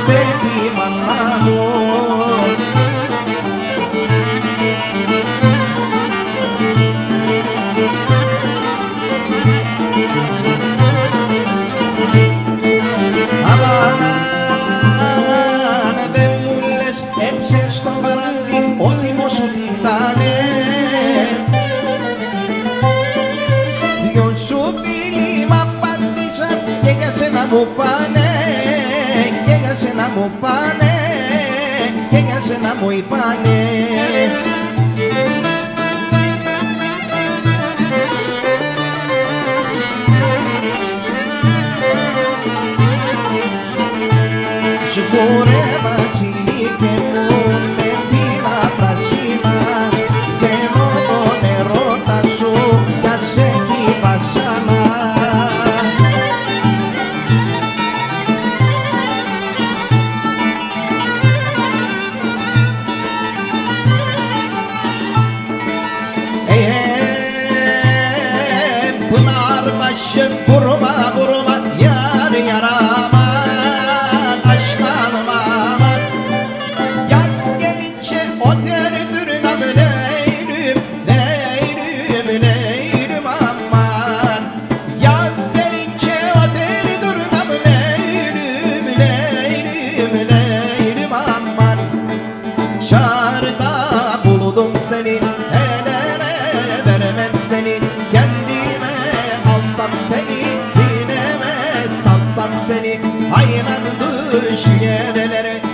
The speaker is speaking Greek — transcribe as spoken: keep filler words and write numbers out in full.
benim anlamım. Aman δεν μου λες έψες το βράδυ ο θυμός σου τι ήτανε. Δυο σου φίλοι μ' απάντησαν και για σένα μου πάνε, και για σένα μου πάνε, και για σένα μου είπανε. Σγουρέ βασιλίκε μου με φύλλα πρασίνα, θέλω τον ερώτα σου κι ας έχει βασάνα. Ε, πνάρ βаше μπουρμα μπουρμα yar yar aman aşklanım aman. Yaz gelince o derdürnam leylüm leylüm leylüm aman. Yaz gelince o derdürnam leylüm leylüm leylüm aman. Çağrıda buldum seni, elere vermem seni, kendime alsam seni, sineme salsam seni, aynen düş yerlere.